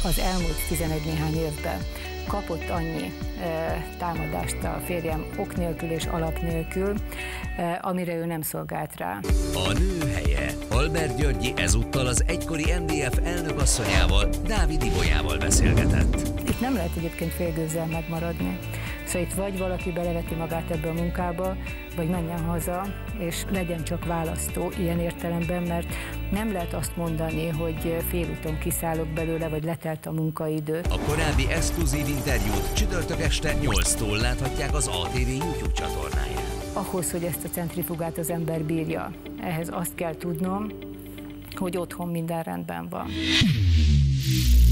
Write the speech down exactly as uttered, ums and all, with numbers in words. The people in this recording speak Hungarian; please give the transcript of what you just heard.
az elmúlt tizenegy néhány évben kapott annyi e, támadást a férjem ok nélkül és alap nélkül, e, amire ő nem szolgált rá. A nő helye. Albert Györgyi ezúttal az egykori em dé ef elnökasszonyával, Dávid Ibolyával beszélgetett. Itt nem lehet egyébként félgőzzel megmaradni. Szóval itt vagy valaki beleveti magát ebbe a munkába, vagy menjen haza, és legyen csak választó ilyen értelemben, mert nem lehet azt mondani, hogy félúton kiszállok belőle, vagy letelt a munkaidő. A korábbi exkluzív interjút csütörtök este nyolctól láthatják az á té vé YouTube csatornáján. Ahhoz, hogy ezt a centrifugát az ember bírja, ehhez azt kell tudnom, hogy otthon minden rendben van.